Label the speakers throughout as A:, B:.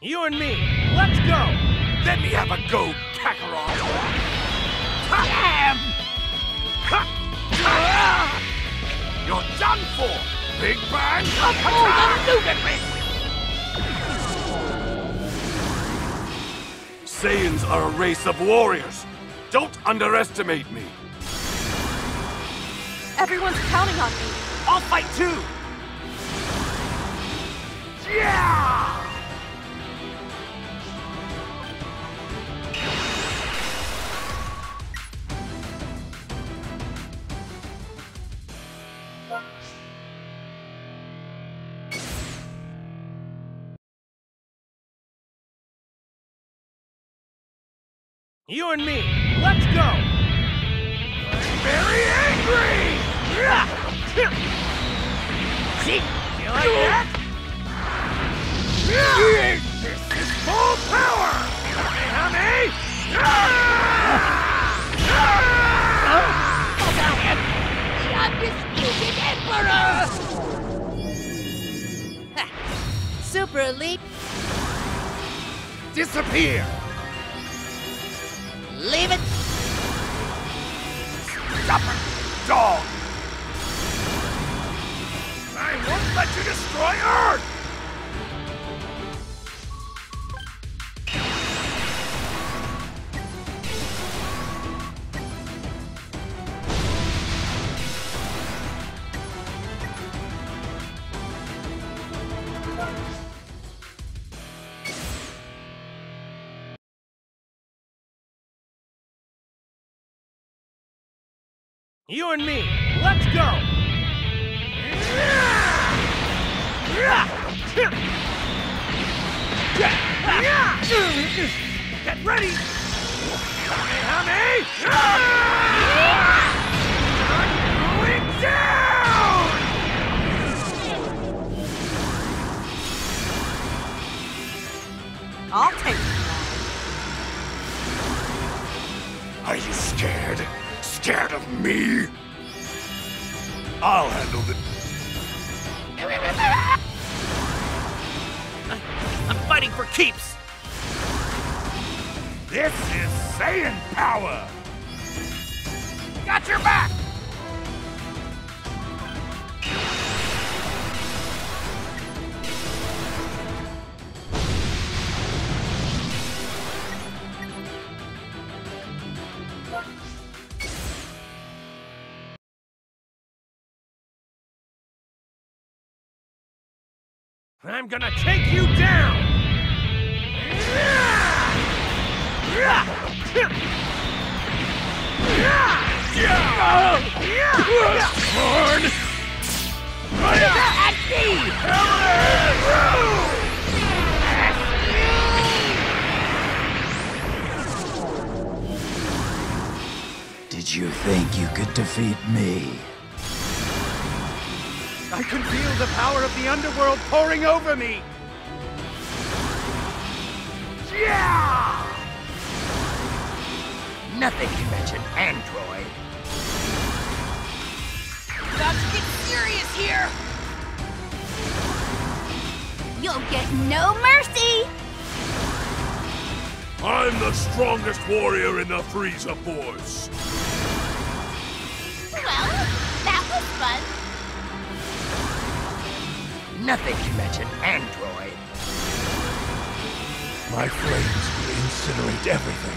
A: You and me, let's go!
B: Let me have a go, Kakarot!
C: Damn!
B: You're done for! Big Bang attack! Saiyans are a race of warriors. Don't underestimate me.
D: Everyone's counting on me.
C: I'll fight too!
B: Yeah!
A: You and me, let's go!
B: I'm very angry!
C: See? You like that?
B: This is full power!
C: The undisputed Emperor!
D: Super Elite.
B: Disappear!
C: Leave it!
B: Stubborn dog! I won't let you destroy Earth!
A: You and me, let's go!
B: Get ready! Kamehameha! Going down!
D: I'll take it.
B: Are you scared? Scared of me? I'll handle it.
C: I'm fighting for keeps!
B: This is Saiyan power! Got your back!
A: I'm gonna take you down!
B: Horn!
C: At me!
E: Did you think you could defeat me?
A: I can feel the power of the underworld pouring over me!
B: Yeah!
C: Nothing to mention Android. About to get serious here!
D: You'll get no mercy.
B: I'm the strongest warrior in the Frieza Force.
D: Well, that was fun.
C: Nothing to mention Android.
B: My flames will incinerate everything.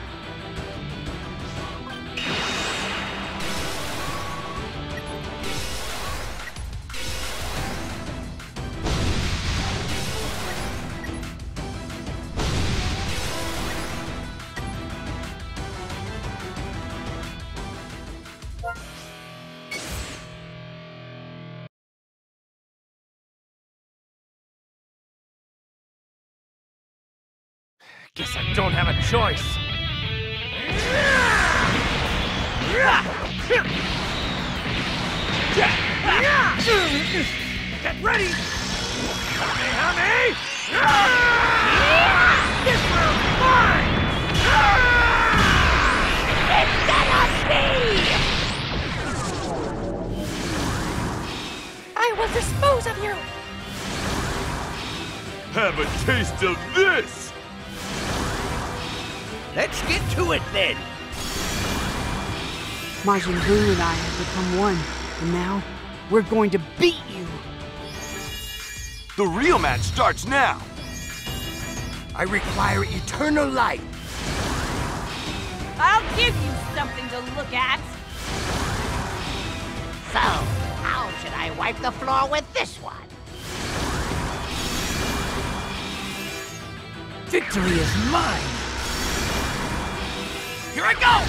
A: Guess I don't have a choice.
B: Get ready! Kamehameha! This will be mine!
C: It's gonna be!
D: I will dispose of you.
B: Have a taste of this!
C: Let's get to it then.
F: Majin Buu and I have become one, and now we're going to beat you.
B: The real match starts now!
C: I require eternal life.
D: I'll give you something to look at.
C: So, how should I wipe the floor with this one? Victory is mine! Here I go!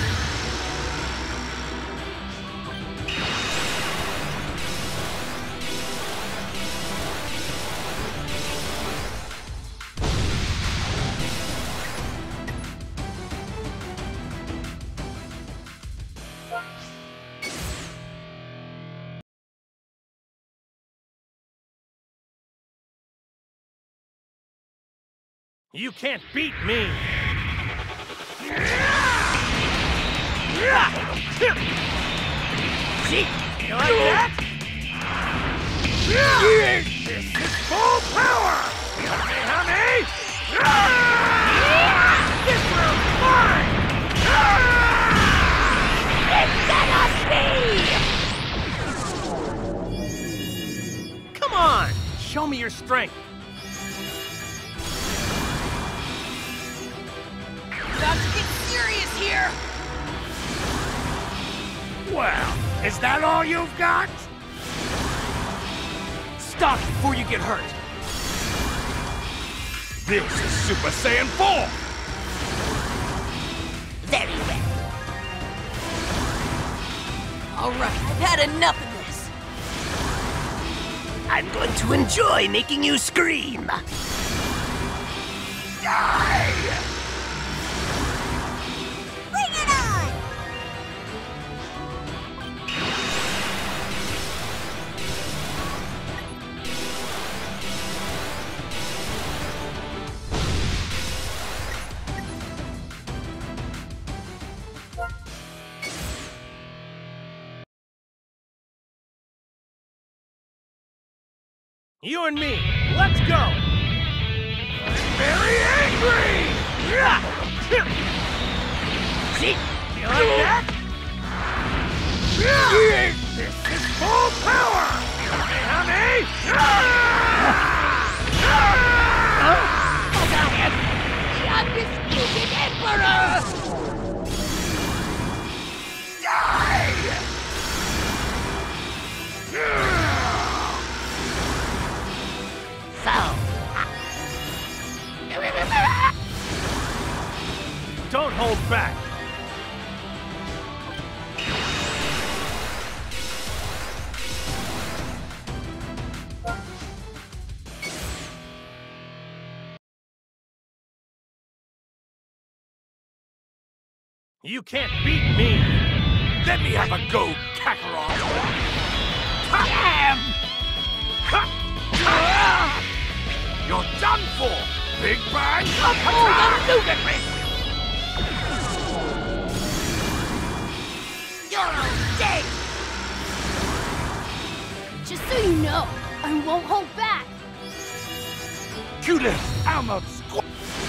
A: You can't beat me!
C: See?
A: You like that? This is full power! Kamehameha! This will mine! Come on! Show me your strength!
C: About to get serious here!
A: Well, is that all you've got? Stop before you get hurt!
B: This is Super Saiyan 4!
C: Very well. All right, I've had enough of this. I'm going to enjoy making you scream. Die! Bring it on!
A: You and me, let's go! I'm very angry!
C: See?
A: You like that? This is full power! Kamehameha!
C: The undisputed Emperor! Die! So...
A: Don't hold back! You can't beat me!
B: Let me have a go, Kakarot!
C: Damn!
B: You're done for! Big Bang!
C: Oh, the nougat ring! You're all dead!
D: Just so you know, I won't hold back.
B: Kudos, Alma Squad!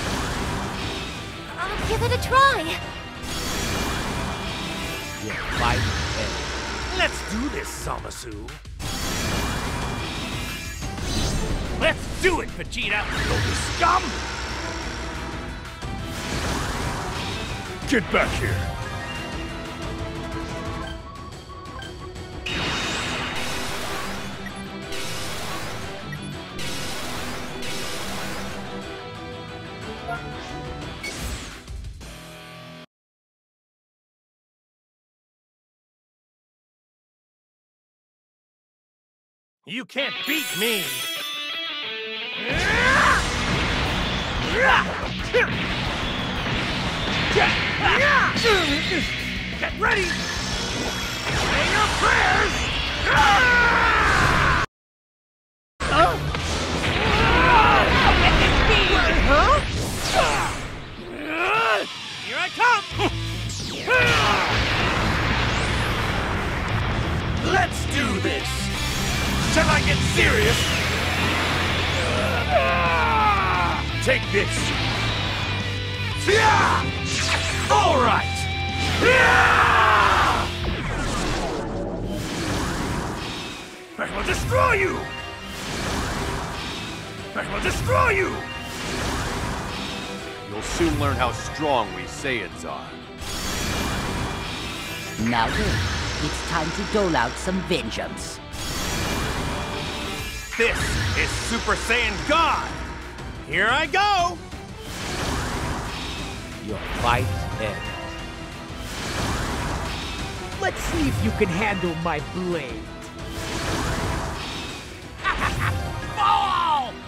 D: I'll give it a try.
A: Let's do this, Zamasu. Let's do it, Vegeta!
B: Filthy scum! Get back here!
A: You can't beat me! Get ready! Say your prayers! Here I come!
B: Let's do this! Shall I get serious? Take this! Yeah! All right! Yeah! I will destroy you! I will destroy you! You'll soon learn how strong we Saiyans are.
C: Now then, it's time to dole out some vengeance.
A: This is Super Saiyan God! Here I go!
G: Your fight ends. Let's see if you can handle my blade.
A: Fall!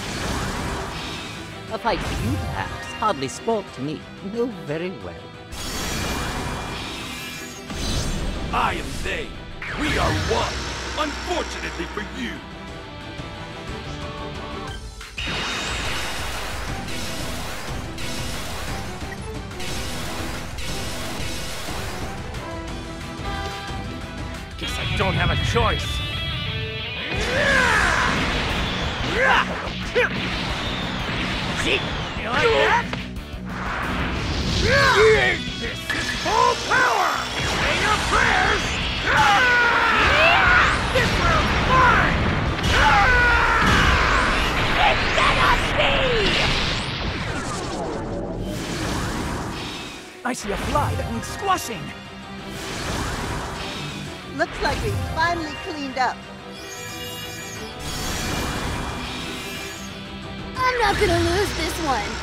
C: A fight for you, perhaps, hardly spoke to me. You know very well.
B: I am they. We are one. Unfortunately for you.
A: Guess I don't have a choice. See? You like that? This is full power! Say your prayers! This round's mine!
C: It cannot be!
G: I see a fly that needs squashing.
H: Looks like we finally cleaned up.
D: I'm not gonna lose this one.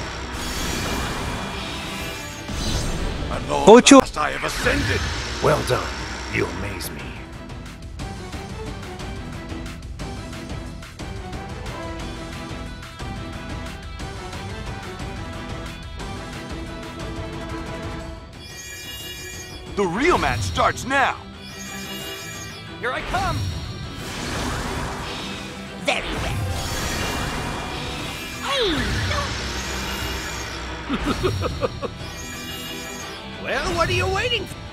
B: At long last I have ascended.
A: Well done. You amaze me.
B: The real match starts now.
A: Here I come!
C: Very well. Hey,
A: Well, what are you waiting for?